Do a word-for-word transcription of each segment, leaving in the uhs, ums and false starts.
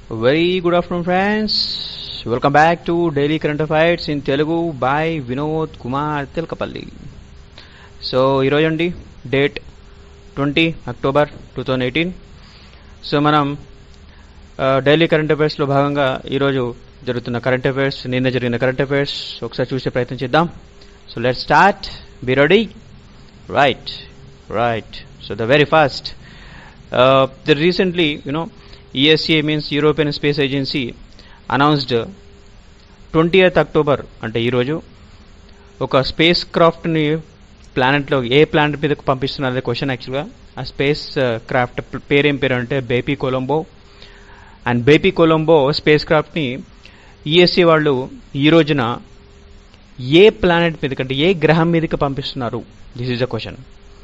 Very good afternoon, friends. Welcome back to Daily Current Affairs in Telugu by Vinod Kumar Telakapally. So, ఈరోజండి date twenty October two thousand eighteen. So మనం daily current అఫైర్స్లో భాగంగా ఈరోజు జరుగుతున్న current affairs, నిన్న జరిగిన current affairs ఒకసారి చూసే ప్రయత్నం చేద్దాం. So let start. Be ready? Right right so the very first the recently you know E S A means European Space Agency announced twentieth October అంటే ఈరోజు ఒక స్పేస్ క్రాఫ్ట్ని ప్లానెట్లో ఏ ప్లానెట్ మీదకు పంపిస్తున్నారు అదే క్వశ్చన్. యాక్చువల్గా ఆ స్పేస్ క్రాఫ్ట్ పేరేం పేరు అంటే BepiColombo. అండ్ BepiColombo స్పేస్ క్రాఫ్ట్ని E S A వాళ్ళు ఈ రోజున ఏ ప్లానెట్ మీదకి అంటే ఏ గ్రహం మీదకి పంపిస్తున్నారు, this is the question.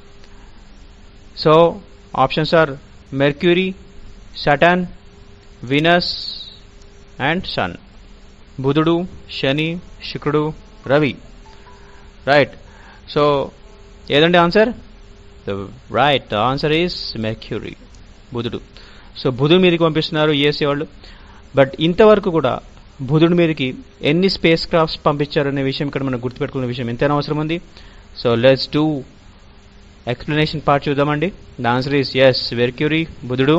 So options are Mercury, Saturn, Venus and Sun. బుధుడు, శని, శుక్రుడు, రవి. రైట్. సో ఏదండి answer? The right the answer is Mercury, బుధుడు. సో బుధుడి మీదకి పంపిస్తున్నారు E S A వాళ్ళు. బట్ ఇంతవరకు కూడా బుధుడి మీదకి ఎన్ని స్పేస్ క్రాఫ్ట్స్ పంపించారనే విషయం ఇక్కడ మనం గుర్తుపెట్టుకునే విషయం ఎంతైనా అవసరం ఉంది. So let's do explanation part చూద్దామండి. The answer is yes, Mercury, బుధుడు.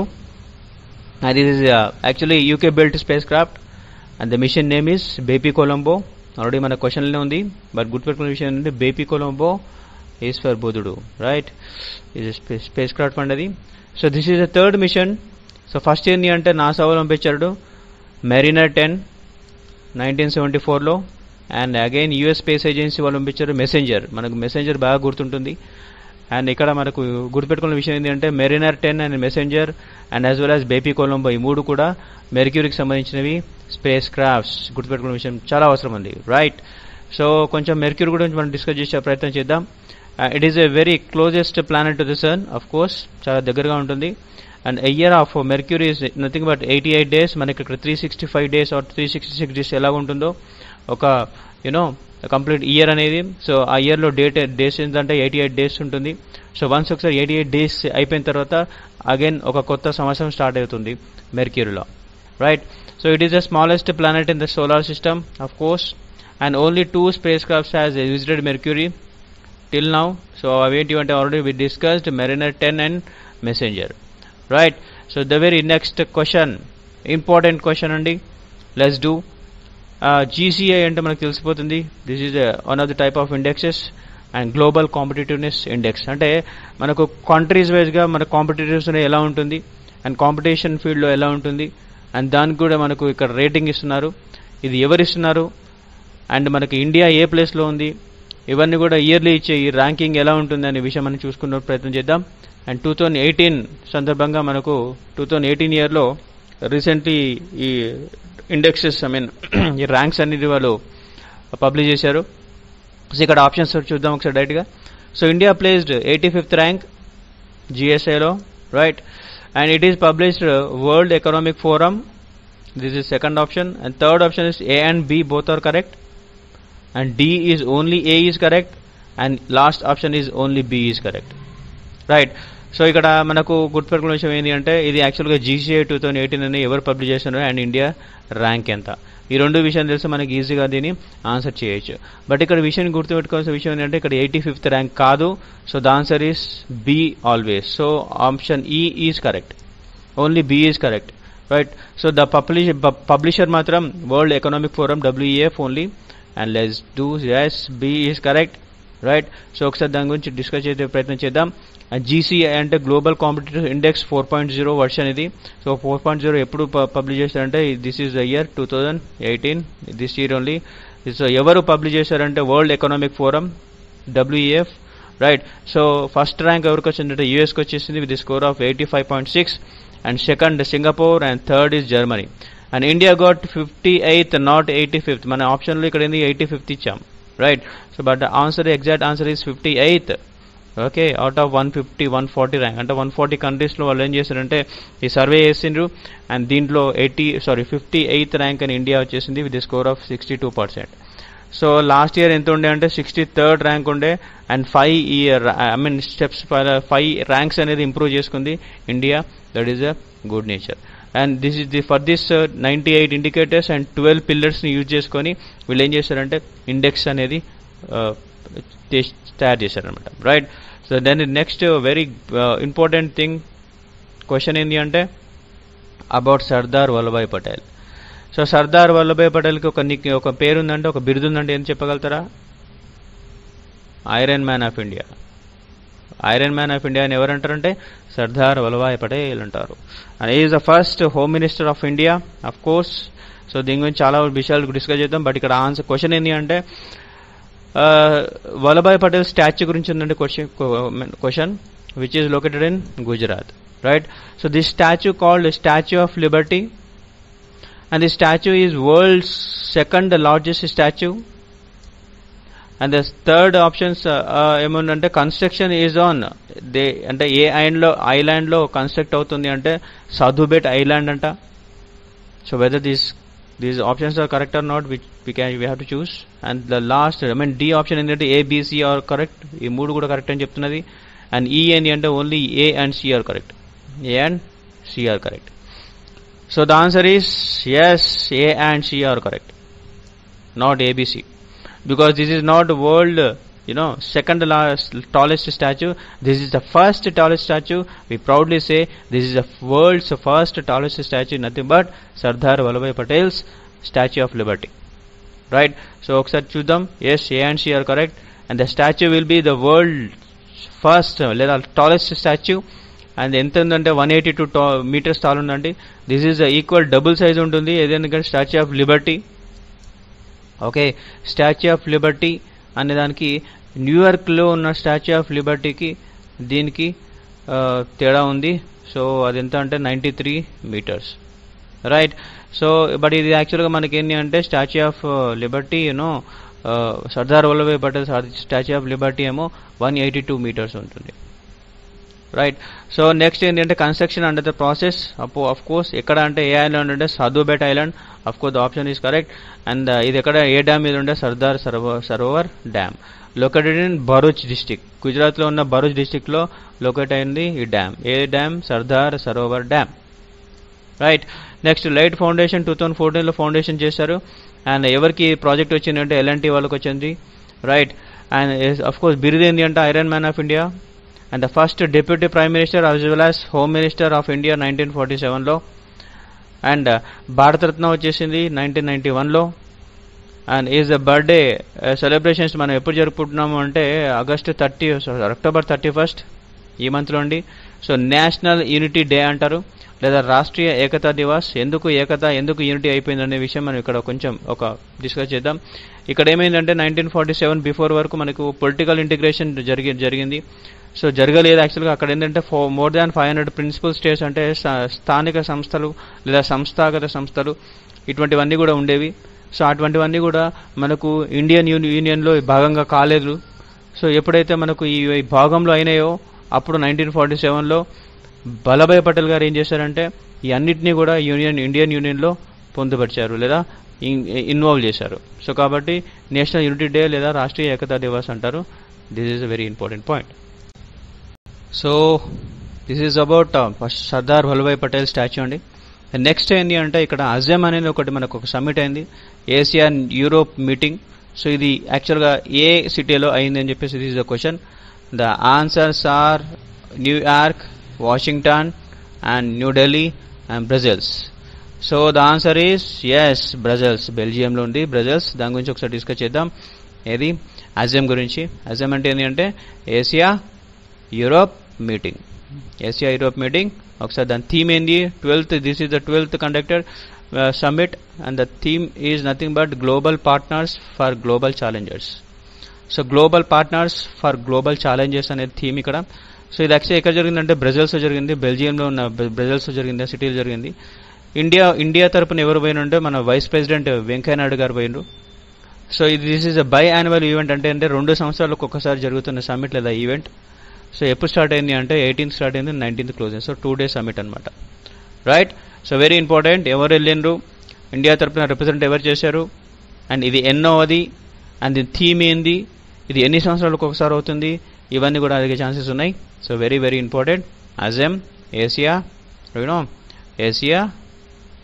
And this is uh, actually U K built spacecraft and the mission name is BepiColombo. Already mana question lo undi, but good peట్టుకునే విషయం ఏంటంటే BepiColombo is for బుధుడు, right? Is a space, spacecraft పండది. So this is the third mission. So first ఏంటి అంటే NASA వాళ్ళు పంపించారు Mariner ten nineteen seventy ఫోర్లో. And again US space agency వాళ్ళు పంపించారు మెసెంజర్. మనకు మెసెంజర్ బాగా గుర్తుంటుంది. అండ్ ఇక్కడ మనకు గుర్తుపెట్టుకున్న విషయం ఏంటంటే Mariner ten and Messenger and as well as BepiColombo ఈ మూడు కూడా మెర్క్యూరీకి సంబంధించినవి స్పేస్ క్రాఫ్ట్స్. గుర్తుపెట్టుకున్న విషయం చాలా అవసరం ఉంది, రైట్? సో కొంచెం మెర్క్యూరీ గురించి మనం డిస్కస్ చేసే ప్రయత్నం చేద్దాం. It is a very closest planet to the sun, of course చాలా దగ్గరగా ఉంటుంది. And a year of Mercury is nothing but eighty eight days. మనకి ఇక్కడ three sixty five days or three sixty six days ఎలా ఉంటుందో ఒక you know complete year అనేది. సో ఆ ఇయర్లో డేట్ డేస్ ఏంటంటే ఎయిటీ ఎయిట్ డేస్ ఉంటుంది. సో వన్స్ ఒకసారి ఎయిటీ ఎయిట్ డేస్ అయిపోయిన తర్వాత అగైన్ ఒక కొత్త సంవత్సరం స్టార్ట్ అవుతుంది మెర్క్యూరీలో, right? So it is the smallest planet in the solar system, of course. And only two spacecrafts has visited Mercury till now. So అవేంటి అంటే already we discussed Mariner ten and Messenger, right? So the very next question, important question అండి. Let's do. G C I అంటే మనకు తెలిసిపోతుంది. This is one of the type of indexes and global competitiveness index. అంటే మనకు countries వైజ్గా మన competitives ఎలా ఉంటుంది అండ్ కాంపిటీషన్ ఫీల్డ్లో ఎలా ఉంటుంది అండ్ దానికి కూడా మనకు ఇక్కడ రేటింగ్ ఇస్తున్నారు. ఇది ఎవరు ఇస్తున్నారు అండ్ మనకి ఇండియా ఏ ప్లేస్లో ఉంది, ఇవన్నీ కూడా ఇయర్లీ ఇచ్చే ఈ ర్యాంకింగ్ ఎలా ఉంటుంది అనే విషయం మనం చూసుకునే ప్రయత్నం చేద్దాం. అండ్ టూ థౌజండ్ ఎయిటీన్ సందర్భంగా మనకు టూ థౌజండ్ ఎయిటీన్ ఇయర్లో రీసెంట్లీ ఈ ఇండెక్సెస్ ఐ మీన్ ఈ ర్యాంక్స్ అనేది వాళ్ళు పబ్లిష్ చేశారు. సో ఇక్కడ ఆప్షన్స్ చూద్దాం ఒకసారి డైరెక్ట్గా. So India placed eighty fifth rank జిఎస్ఐలో, right? And it is published world economic forum. This is second option. And third option is A and B both are correct. And D is only A is correct. And last option is only B is correct, right? So ఇక్కడ మనకు గుర్తుపెట్టుకున్న విషయం ఏంటి అంటే ఇది యాక్చువల్గా G C I two thousand eighteen అని ఎవరు పబ్లిష్ చేస్తున్నారు అండ్ ఇండియా ర్యాంక్ ఎంత, ఈ రెండు విషయాలు తెలిసి మనకి ఈజీగా దీన్ని ఆన్సర్ చేయొచ్చు. బట్ ఇక్కడ విషయాన్ని గుర్తుపెట్టుకోవాల్సిన విషయం ఏంటంటే ఇక్కడ ఎయిటీ ఫిఫ్త్ ర్యాంక్ కాదు. So the answer is B always. So option E is correct, only B is correct, right? So the publish publisher మాత్రం world economic forum W E F only. And let's do yes, B is correct, right? So ఒకసారి దాని గురించి discuss చేసే ప్రయత్నం చేద్దాం. G C I అంటే global competitive index four point zero version ఇది. So four point zero ఎప్పుడు publish చేశారంటే this is the year two thousand eighteen, this year only. So ఎవరు పబ్లిష్ చేశారంటే world economic forum W E F, right? So first rank ఎవరికి వచ్చిందంటే యూఎస్కి వచ్చేసింది with the score of eighty five point six. And second Singapore and third is Germany. And India got fifty eighth not eighty fifth. మన ఆప్షన్లో ఇక్కడ ఏంది eighty fifth ఇచ్చాం, right? So but answer exact answer is fifty eighth. Okay, out of one fifty one forty rank అంటే one forty కంట్రీస్లో వాళ్ళు ఏం చేశారంటే ఈ సర్వే చేసిండ్రు. అండ్ దీంట్లో eighty sorry fifty eighth rank అని ఇండియా వచ్చేసింది with the score of sixty two percent. So last year ఎంత ఉండే అంటే సిక్స్టీ థర్డ్ ర్యాంక్ ఉండే. And five year I mean steps five ranks అనేది ఇంప్రూవ్ చేసుకుంది India. That is a good nature, and this is the for this ninety eight indicators and twelve పిల్లర్స్ని use చేసుకొని వీళ్ళు ఏం చేశారంటే ఇండెక్స్ అనేది తయారు చేశారనమాట. Right. So then next very important thing question ఏంటి అంటే అబౌట్ సర్దార్ వల్లభాయ్ పటేల్. సో సర్దార్ వల్లభాయ్ పటేల్కి ఒక ఒక పేరు ఉందంటే, ఒక బిరుదు ఉందంటే ఏం చెప్పగలుగుతారా? Iron man of India. Iron man of India అని ఎవరు అంటారంటే సర్దార్ వల్లభాయ్ పటేల్ అంటారు. And is the first home minister of India of course. So దీని గురించి చాలా విషయాలు డిస్కస్ చేద్దాం. బట్ ఇక్కడ ఆన్సర్ క్వశ్చన్ ఏంటి అంటే వల్లభాయ్ పటేల్ స్టాచ్యూ గురించి ఉందంటే question question which is located in Gujarat. Right. So this statue called statue of liberty and the statue is world's second largest statue. And the third options ఏమన్నంటే construction is on the అంటే ఏ ఐలాండ్లో ఐలాండ్లో construct అవుతుంది అంటే Sadhu Bet island అంట. So whether these these options are correct or not which we can we have to choose. And the last I mean the option ఏంటంటే ABC are correct. ఈ మూడు కూడా కరెక్ట్ అని చెప్తున్నది. అండ్ ఈ ఏంటి అంటే only A and C are correct. A and C are correct. So the answer is yes, A and C are correct, not A B C, because this is not world, you know, second last, tallest statue. This is the first tallest statue. We proudly say this is the world's first tallest statue, nothing but Sardar Vallabhbhai Patel's Statue of Liberty. Right. So okkar chudam. Yes, A and C are correct, and the statue will be the world's first, లేదా tallest statue. And ఎంత ఉందంటే one eighty two టా metres tall ఉందండి. This is equal double size ఉంటుంది ఏదైనా statue of liberty. Okay, statue of liberty అనే దానికి న్యూయార్క్లో ఉన్న స్టాచ్యూ ఆఫ్ లిబర్టీకి దీనికి తేడా ఉంది. సో అది ఎంత అంటే ninety three metres. Right. So but ఇది యాక్చువల్గా మనకి ఏంటి అంటే statue of liberty you know Sardar Vallabhbhai Patel statue of liberty ఏమో వన్ ఎయిటీ టూ మీటర్స్ ఉంటుంది. రైట్. సో నెక్స్ట్ ఏంటంటే కన్స్ట్రక్షన్ అండర్ ద ప్రాసెస్. అపో అఫ్ కోర్స్ ఎక్కడ అంటే ఏ ఐలాండ్ అంటే Sadhu Bet island. Of course the option is correct. And ఇది ఎక్కడ ఏ డ్యామ్ మీద ఉంటే Sardar Sarovar Sarovar dam located in Bharuch district. గుజరాత్లో ఉన్న భరూచ్ డిస్టిక్లో లొకేట్ అయింది ఈ డ్యామ్. ఏ dam? Sardar Sarovar dam. Right. Next laid foundation two thousand ఫోర్టీన్లో ఫౌండేషన్ చేశారు. అండ్ ఎవరికి ప్రాజెక్ట్ వచ్చిందంటే ఎల్ఎన్టీ వాళ్ళకి వచ్చింది. రైట్. అండ్ అఫ్ కోర్స్ బిరుదు ఏంటి అంటే iron man of India. And the first deputy prime minister as well as home minister of India nineteen forty seven లో. అండ్ భారతరత్న వచ్చేసింది నైన్టీన్ నైన్టీ వన్ లో. And is the birthday celebrations మనం ఎప్పుడు జరుపుకుంటున్నాము అంటే August thirty October thirty first ఈ మంత్లో అండి. సో నేషనల్ యూనిటీ డే అంటారు లేదా రాష్ట్రీయ ఏకతా దివాస్. ఎందుకు ఏకత, ఎందుకు యూనిటీ అయిపోయింది అనే విషయం మనం ఇక్కడ కొంచెం ఒక డిస్కస్ చేద్దాం. ఇక్కడ ఏమైందంటే నైన్టీన్ ఫార్టీ సెవెన్ బిఫోర్ వరకు మనకు పొలిటికల్ ఇంటిగ్రేషన్ జరిగి జరిగింది సో జరగలేదు యాక్చువల్గా. అక్కడ ఏంటంటే for more than five hundred principal states అంటే స్థానిక సంస్థలు లేదా సంస్థాగత సంస్థలు ఇటువంటివన్నీ కూడా ఉండేవి. సో అటువంటివన్నీ కూడా మనకు ఇండియన్ యూనియన్లో భాగంగా కాలేదు. సో ఎప్పుడైతే మనకు ఈ భాగంలో అయినాయో అప్పుడు నైన్టీన్ ఫార్టీ సెవెన్లో వల్లభాయ్ పటేల్ గారు ఏం చేశారంటే ఈ అన్నింటినీ కూడా యూనియన్ ఇండియన్ యూనియన్లో పొందుపరిచారు లేదా ఇన్వాల్వ్ చేశారు. సో కాబట్టి నేషనల్ యూనిటీ డే లేదా రాష్ట్రీయ ఏకతా దివాస్ అంటారు. This is a very important point. So this is about first Sardar Vallabhbhai Patel statue అండి. నెక్స్ట్ ఏంటి అంటే ఇక్కడ అజెమ్ అనేది ఒకటి మనకు ఒక సమ్మిట్ అయింది, ఏసియా యూరోప్ మీటింగ్. సో ఇది యాక్చువల్గా ఏ సిటీలో అయింది అని చెప్పేసి this is the question. The answers are New York, Washington and New Delhi and Brussels. So the answer is as Brussels. బెల్జియంలో ఉంది బ్రజెల్స్. దాని గురించి ఒకసారి డిస్కస్ చేద్దాం. ఏది అజెమ్ గురించి. అజెమ్ అంటే ఏంటి అంటే Asia Europe meeting. Asia Europe meeting. ఒకసారి దాని థీమ్ ఏంది? Twelfth this is the twelfth conducted summit and the theme is nothing but global partners for global challengers. So global partners for global challengers అనేది theme ఇక్కడ. So ఇది actually ఎక్కడ జరిగిందంటే బ్రెజిల్స్లో జరిగింది. బెల్జియంలో ఉన్న బ్రెజిల్స్లో జరిగింది, సిటీలో జరిగింది. ఇండియా ఇండియా తరపున ఎవరు పోయినంటే మన వైస్ ప్రెసిడెంట్ వెంకయ్యనాయుడు గారు పోయినరు. సో ఇది this is a biannual event అంటే అంటే రెండు సంవత్సరాలకు ఒక్కసారి జరుగుతున్న సమ్మిట్ లేదా ఈవెంట్. సో ఎప్పుడు స్టార్ట్ అయింది అంటే ఎయిటీన్త్ స్టార్ట్ అయింది, నైన్టీన్త్ క్లోజ్ అయింది. సో టూ డేస్ సమ్మిట్ అనమాట. రైట్. So very important. ఎవరు వెళ్ళిండ్రు, ఇండియా తరపున రిప్రజెంట్ ఎవరు చేశారు, అండ్ ఇది ఎన్నోది, అండ్ దీని థీమ్ ఏంది, ఇది ఎన్ని సంవత్సరాలకు ఒకసారి అవుతుంది, ఇవన్నీ కూడా అడిగే ఛాన్సెస్ ఉన్నాయి. So very very important. ASEM, Asia, you know Asia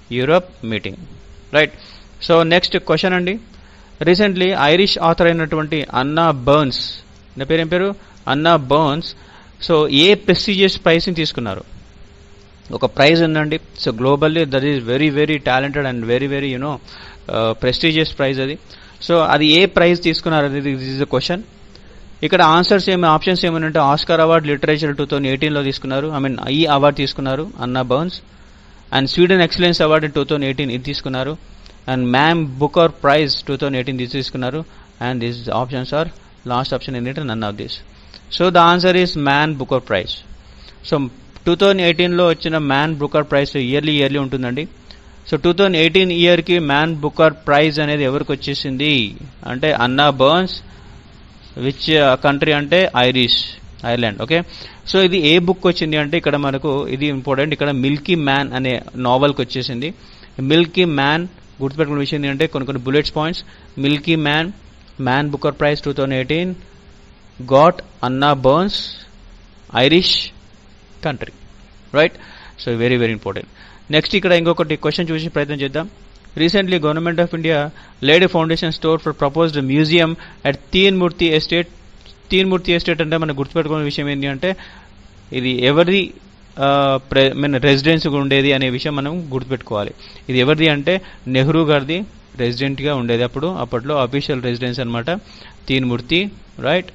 Europe meeting. Right. So next question అండి. రీసెంట్లీ ఐరిష్ ఆథర్ అయినటువంటి అన్నా బర్న్స్, నా పేరు ఏం పేరు అన్నా బర్న్స్, సో ఏ ప్రెస్టీజియస్ ప్రైజ్ని తీసుకున్నారు? ఒక ప్రైజ్ ఉందండి. So globally that is very very talented and very very you know prestigious prize అది. సో అది ఏ ప్రైజ్ తీసుకున్నారు అనేది దిస్ ఇస్ ద క్వశ్చన్. ఇక్కడ ఆన్సర్స్ ఏమి ఆప్షన్స్ ఏమనంటే Oscar award literature two thousand ఎయిటీన్లో తీసుకున్నారు, ఐ మీన్ ఈ అవార్డు తీసుకున్నారు Anna Burns. And Sweden excellence award two thousand eighteen ఇది తీసుకున్నారు. And Man Booker prize two thousand eighteen ఇది తీసుకున్నారు. And this options are last option ఏంటంటే none of this. So the answer is Man Booker prize. So two thousand ఎయిటీన్లో వచ్చిన Man Booker prize yearly yearly ఉంటుందండి. So two thousand eighteen ఇయర్కి Man Booker prize అనేది ఎవరికి వచ్చేసింది అంటే అన్నా బర్న్స్, విచ్ కంట్రీ అంటే ఐరిష్ ఐర్లాండ్. ఓకే. సో ఇది ఏ బుక్ వచ్చింది అంటే ఇక్కడ మనకు ఇది ఇంపార్టెంట్, ఇక్కడ మిల్కీ మ్యాన్ అనే నావల్కి వచ్చేసింది. మిల్కీ మ్యాన్ గుర్తుపెట్టుకున్న విషయం ఏంటంటే కొన్ని కొన్ని బుల్లెట్స్ పాయింట్స్. మిల్కీ Man Man Booker prize two thousand eighteen got Anna Burns, Irish country. Right. So very very important. Next ఇక్కడ ఇంకొకటి క్వశ్చన్ చూసి ప్రయత్నం చేద్దాం. Recently government of India laid a foundation stone for proposed museum at Teen Murti estate. Teen Murti estate అంటే మనం గుర్తుపెట్టుకునే విషయం ఏంటి అంటే ఇది ఎవరిది మీన్ రెసిడెన్స్ ఉండేది అనే విషయం మనం గుర్తుపెట్టుకోవాలి. ఇది ఎవరిది అంటే నెహ్రూ గారిది రెసిడెంట్గా ఉండేది అప్పుడు, అప్పట్లో అఫీషియల్ రెసిడెన్స్ అనమాట Teen Murti. Right.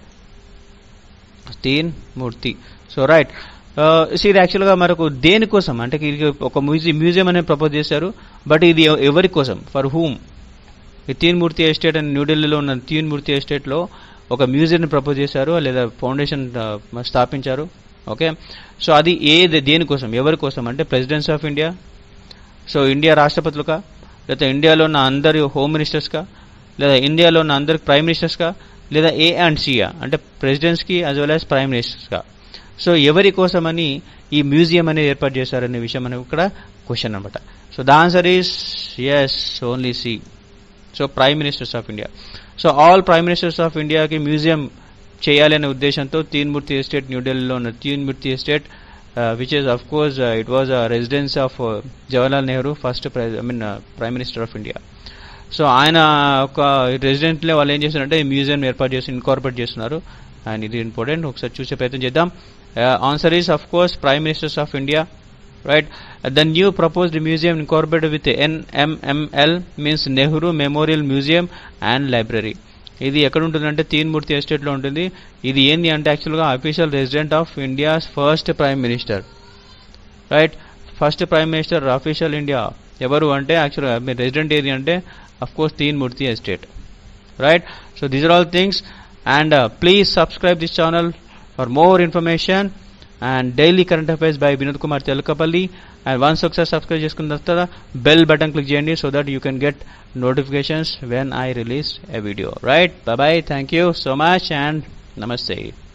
Teen Murti. So right. So ఇది యాక్చువల్గా మనకు దేనికోసం అంటే ఒక మ్యూజియం మ్యూజియం అనేది ప్రపోజ్ చేశారు, బట్ ఇది ఎవరి కోసం, ఫర్ హూమ్? ఈ తీన్మూర్తి ఎస్టేట్ అని న్యూఢిల్లీలో ఉన్న తీన్మూర్తి ఎస్టేట్లో ఒక మ్యూజియంని ప్రపోజ్ చేశారు లేదా ఫౌండేషన్ స్థాపించారు. ఓకే. సో అది ఏ దేనికోసం ఎవరి కోసం అంటే presidents of India, so India రాష్ట్రపతులుగా, లేదా ఇండియాలో ఉన్న అందరి హోమ్ మినిస్టర్స్గా, లేదా ఇండియాలో ఉన్న అందరి ప్రైమ్ మినిస్టర్స్గా, లేదా ఏ అండ్ సియా అంటే ప్రెసిడెంట్స్కి యాజ్ వెల్ యాజ్ ప్రైమ్ మినిస్టర్స్గా. సో ఎవరి కోసమని ఈ మ్యూజియం అనేది ఏర్పాటు చేశారనే విషయం మనకు ఇక్కడ క్వశ్చన్ అనమాట. So the answer is as only C. So prime ministers of India. So all prime ministers of ఇండియాకి మ్యూజియం చేయాలి అనే ఉద్దేశంతో తీన్మూర్తి ఎస్టేట్ న్యూఢిల్లీలో ఉన్న Teen Murti estate which is of course it was a residence of Jawaharlal Nehru first I mean prime minister of India. So ఆయన ఒక రెసిడెంట్లో వాళ్ళు ఏం చేస్తున్నారంటే ఈ మ్యూజియం ఏర్పాటు చేసి ఇన్కార్పొరేట్ చేస్తున్నారు. అండ్ ఇది ఇంపార్టెంట్, ఒకసారి చూసే ప్రయత్నం చేద్దాం. Answer is of course prime ministers of India. Right. The new proposed museum incorporated with N M M L means Nehru Memorial Museum and Library. ఇది ఎక్కడ ఉంటుందంటే తీన్మూర్తి ఎస్టేట్లో ఉంటుంది. ఇది ఏంది అంటే యాక్చువల్గా official resident of India's first prime minister. Right. First prime minister official India ఎవరు అంటే యాక్చువల్గా మీ రెసిడెంట్ ఏది అంటే of course Teen Murti estate. Right. So these are all things and please subscribe this channel for more information and daily current affairs by Vinod Kumar Telakapally. And once ఒకసారి subscribe చేసుకున్న తర్వాత bell button click చేయండి so that you can get notifications when I release a video. Right. Bye bye. Thank you so much and namaste.